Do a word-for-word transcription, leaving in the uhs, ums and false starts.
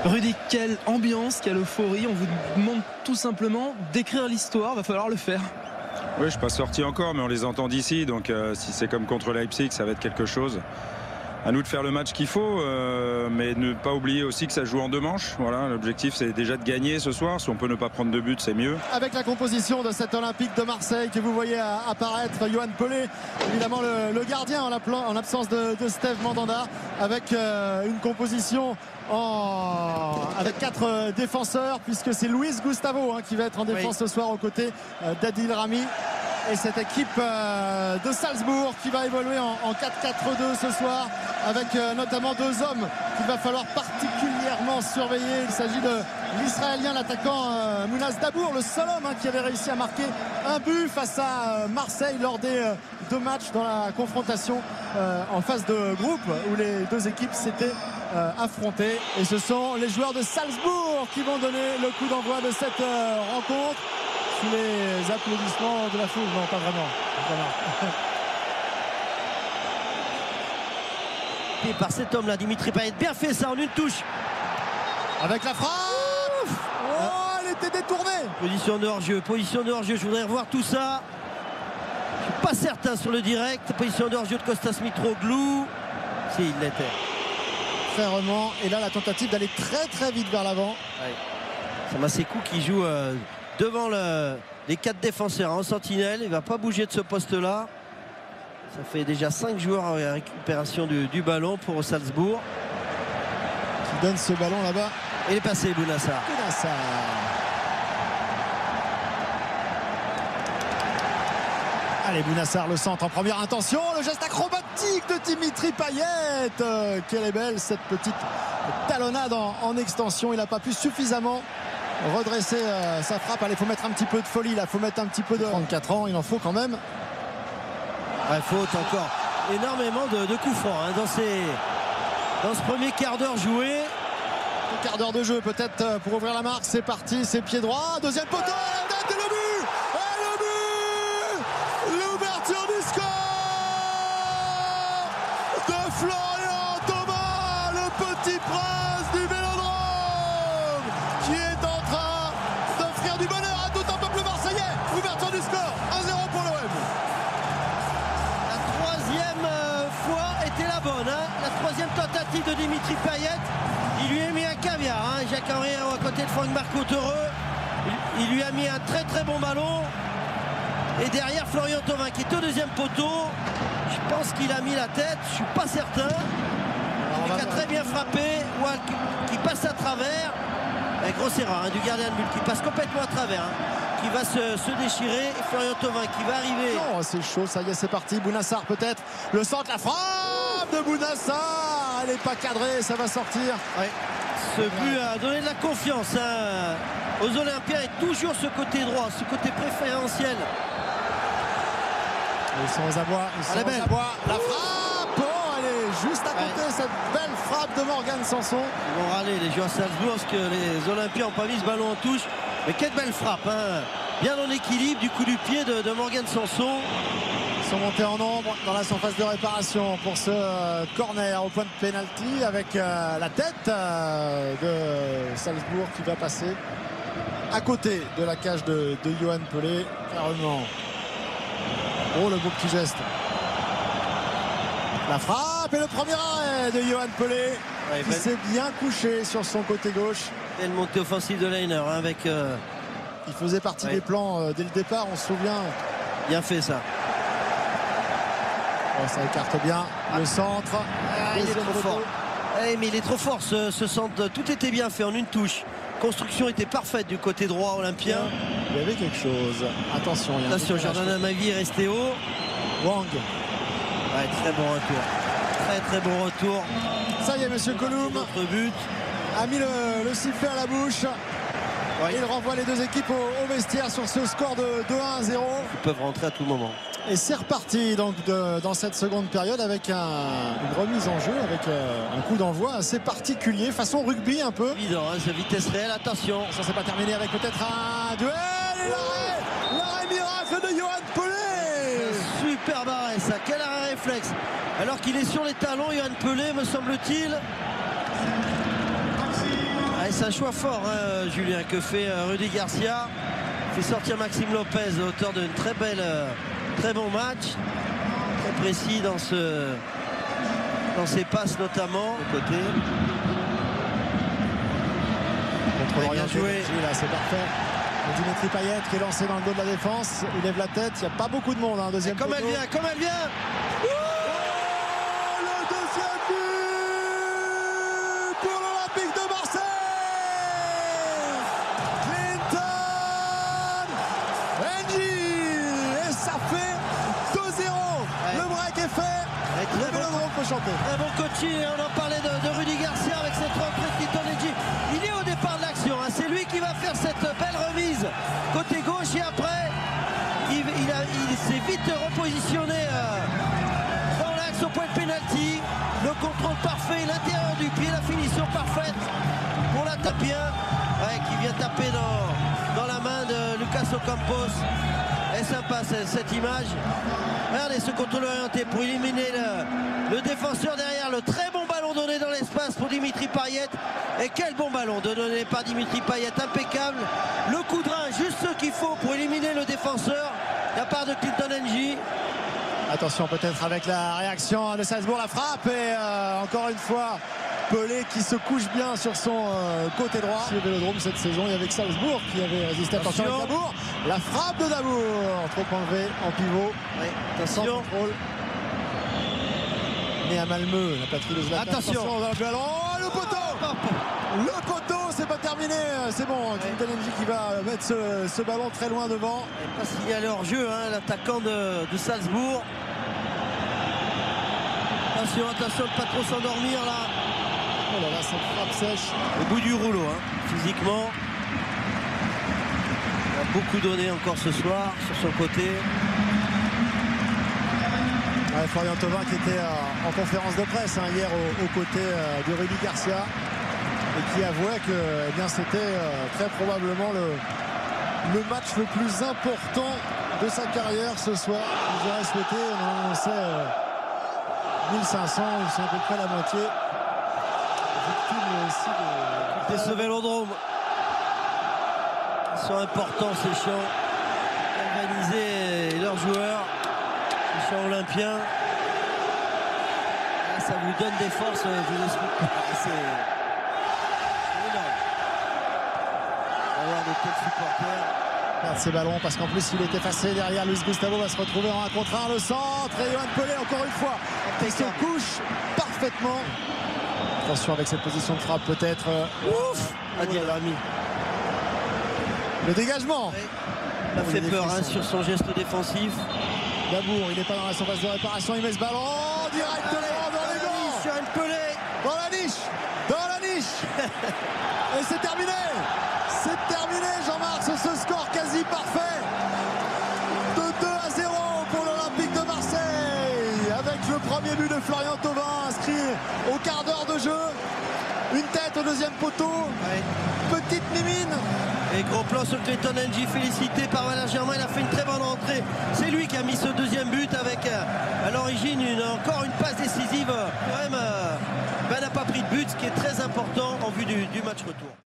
Rudy, quelle ambiance, quelle euphorie. On vous demande tout simplement d'écrire l'histoire, va falloir le faire. Oui, je ne suis pas sorti encore, mais on les entend d'ici, donc euh, si c'est comme contre Leipzig, ça va être quelque chose. À nous de faire le match qu'il faut, euh, mais ne pas oublier aussi que ça joue en deux manches. Voilà, l'objectif c'est déjà de gagner ce soir. Si on peut ne pas prendre de but, c'est mieux. Avec la composition de cet Olympique de Marseille que vous voyez apparaître, Yoann Pelé, évidemment le, le gardien en, en absence de, de Steve Mandanda, avec euh, une composition en... avec quatre défenseurs, puisque c'est Luis Gustavo hein, qui va être en défense oui. ce soir aux côtés euh, d'Adil Rami. Et cette équipe euh, de Salzbourg qui va évoluer en, en quatre quatre deux ce soir, avec euh, notamment deux hommes qu'il va falloir particulièrement surveiller. Il s'agit de l'Israélien, l'attaquant euh, Mounaz Dabour, le seul homme hein, qui avait réussi à marquer un but face à euh, Marseille lors des euh, deux matchs dans la confrontation euh, en phase de groupe où les deux équipes s'étaient euh, affrontées. Et ce sont les joueurs de Salzbourg qui vont donner le coup d'envoi de cette euh, rencontre. Sous les applaudissements de la foule, non pas vraiment. Et par cet homme-là, Dimitri Payet, bien fait ça en une touche. Avec la frappe. Oh, elle était détournée. Position de hors-jeu, position de hors-jeu. Je voudrais revoir tout ça. Je suis pas certain sur le direct. Position de hors-jeu de Kostas Mitroglou. Si, il l'était. Fermement. Et là, la tentative d'aller très très vite vers l'avant. Ouais. C'est Massékou qui joue euh, devant le, les quatre défenseurs en sentinelle. Il ne va pas bouger de ce poste-là. Ça fait déjà cinq joueurs en récupération du, du ballon pour Salzbourg. Qui donne ce ballon là-bas. Et il est passé, Bounassar. Bounassar. Allez, Bounassar, le centre en première intention. Le geste acrobatique de Dimitri Payet. Euh, quelle est belle cette petite talonnade en, en extension. Il n'a pas pu suffisamment redresser euh, sa frappe. Allez, il faut mettre un petit peu de folie là. Il faut mettre un petit peu de trente-quatre ans. Il en faut quand même. Ouais, faute encore. Énormément de, de coups francs hein, dans, ces, dans ce premier quart d'heure joué. Un quart d'heure de jeu peut-être pour ouvrir la marque. C'est parti, c'est pied droit. Deuxième poteau. La tête et le but. Et le but. L'ouverture du score de Florian Thauvin, le petit prince du Vélodrome, qui est en train d'offrir du bonheur à tout un peuple marseillais. Ouverture du score, un zéro pour l'O M. La troisième fois était la bonne. Hein. La troisième tentative de Dimitri Payet. Il lui a mis un caviar. Hein. Jacques-Henri à côté de Franck Marco Teureux. Il, il lui a mis un très très bon ballon. Et derrière Florian Thauvin qui est au deuxième poteau. Je pense qu'il a mis la tête. Je suis pas certain. Il a très bien frappé. Wall qui, qui passe à travers. Et grosse erreur hein, du gardien de but qui passe complètement à travers. Hein, qui va se, se déchirer. Et Florian Thauvin qui va arriver. Oh, c'est chaud, ça y est, c'est parti. Bounassar peut-être. Le centre, la frappe de Bounassar. Elle n'est pas cadrée, ça va sortir. Ouais. Ce but a donné de la confiance hein, aux Olympiens et toujours ce côté droit, ce côté préférentiel. Ils sont aux abois, ils sont aux abois. La frappe, oh, elle est juste à côté, ouais. Cette belle frappe de Morgan Sanson. Ils vont râler les joueurs Salzbourg parce que les Olympiens n'ont pas mis ce ballon en touche. Mais quelle belle frappe, hein. Bien en équilibre du coup du pied de, de Morgan Sanson. Ils sont montés en nombre dans la surface de réparation pour ce euh, corner au point de pénalty avec euh, la tête euh, de Salzbourg qui va passer à côté de la cage de, de Yoann Pelé. Carrément. Oh, le beau petit geste. La frappe et le premier arrêt de Yoann Pelé ouais, qui ben... s'est bien couché sur son côté gauche. Et le montée offensive de Leiner hein, avec. Euh... Il faisait partie ouais. des plans euh, dès le départ, on se souvient. Bien fait ça. Oh, ça écarte bien ah. le centre. Ah, il est trop fort. Eh, mais il est trop fort ce, ce centre. Tout était bien fait en une touche. Construction était parfaite du côté droit olympien. Il y avait quelque chose. Attention, il y a Attention, Jordan Amavi est resté haut. Wang. Ouais, très bon retour. Très très bon retour. Ça y est, monsieur Colum. Notre but. A mis le, le sifflet à la bouche. Ouais. Il renvoie les deux équipes au, au vestiaire sur ce score de deux un à zéro. Ils peuvent rentrer à tout moment. Et c'est reparti donc de, dans cette seconde période avec un, une remise en jeu, avec euh, un coup d'envoi assez particulier, façon rugby un peu. Évident, hein, c'est vitesse réelle, attention. Ça c'est pas terminé avec peut-être un duel et l'arrêt, l'arrêt miracle de Yoann Pelé. Super arrêt ça, quel arrêt réflexe. Alors qu'il est sur les talons, Yoann Pelé me semble-t-il. Ah, c'est un choix fort, hein, Julien, que fait euh, Rudy Garcia. Il fait sortir Maxime Lopez, auteur d'un très bel, euh, très bon match, très précis dans ce, dans ses passes notamment de côté. Contre Bien joué. Là, c'est parfait. Dimitri Payet qui est lancé dans le dos de la défense. Il lève la tête. Il n'y a pas beaucoup de monde. Hein. Deuxième Comme poteau. elle vient, comme elle vient. Oh, le deuxième but pour l'Olympique de Marseille. Clinton N'Jie. Et ça fait deux zéro. Ouais. Le break est fait. Ouais, Le très bon, Vélodrome peut chanter. très bon coaching. On en parlait de, de Rudy Garcia avec cette rentrée de Clinton N'Jie. Il est au départ de l'action. Hein. C'est lui qui va faire cette belle remise côté gauche et après il, il, a- il s'est vite repositionné euh, dans l'axe au point de pénalty. Le contrôle parfait, l'intérieur du pied, la finition parfaite pour la tapien, ouais, qui vient taper dans, dans la main de Lucas Ocampos. Et sympa cette, cette image. Regardez ce contrôle orienté pour éliminer le, le défenseur derrière. Le très bon ballon donné dans l'espace pour Dimitri Payet. Et quel bon ballon de donné par Dimitri Payet, impeccable. Le coup de rein, juste ce qu'il faut pour éliminer le défenseur de la part de Clinton N'Jie. Attention peut-être avec la réaction de Salzbourg, la frappe et euh, encore une fois Pelé qui se couche bien sur son euh, côté droit. Sur le Vélodrome cette saison, il y avait que Salzbourg qui avait résisté. Attention Attention. avec Dabour, la frappe de Dabour, trop enlevé en pivot, Ouais, sans attention. contrôle. Né à Malmö, la patrie de Zlatan. Attention. dans le ballon, oh, le poteau, le poteau, c'est pas terminé, c'est bon. Clinton N'Jie qui va mettre ce, ce ballon très loin devant. Et pas signalé hors jeu, hein, l'attaquant de, de Salzbourg. Attention, attention de pas trop s'endormir là. Oh là là, cette frappe sèche. Au bout du rouleau, hein, physiquement. Il a beaucoup donné encore ce soir sur son côté. Ouais, Florian Thauvin qui était euh, en conférence de presse hein, hier aux, aux côtés euh, de Rudy Garcia et qui avouait que eh bien, c'était euh, très probablement le, le match le plus important de sa carrière ce soir. Ils auraient souhaité, on en sait euh, mille cinq cents, ils sont à peu près la moitié. Victime aussi de... Et ce Vélodrome. Ils sont importants ces champs. Organiser leurs joueurs. Les champs olympiens. Ah, ça vous donne des forces, je vous explique. C'est énorme d'avoir de tels supporters. Perdre ses ballons parce qu'en plus il est effacé derrière. Luis Gustavo va se retrouver en un contre un, le centre et Yoann Pelé encore une fois qui se couche parfaitement. Attention avec cette position de frappe peut-être. Ouf, à dire l'ami. Le dégagement. Il a fait peur hein, sur son geste défensif. Dabour, il n'est pas dans la surface de réparation, il met ce ballon oh, directement dans les gants. Sur une Pelé. Dans la niche, dans la niche. Et c'est terminé. C'est terminé Jean-Marc, ce score quasi parfait. De deux à zéro pour l'Olympique de Marseille. Avec le premier but de Florian Thauvin inscrit au quart d'heure de jeu. Une tête au deuxième poteau. Ouais. Petite mimine. Et gros plan sur Clinton N'Jie, félicité par Valère Germain. Il a fait une très bonne rentrée. C'est lui qui a mis ce deuxième but avec euh, à l'origine une, encore une passe décisive. Quand même, euh, ben, n'a pas pris de but, ce qui est très important en vue du, du match retour.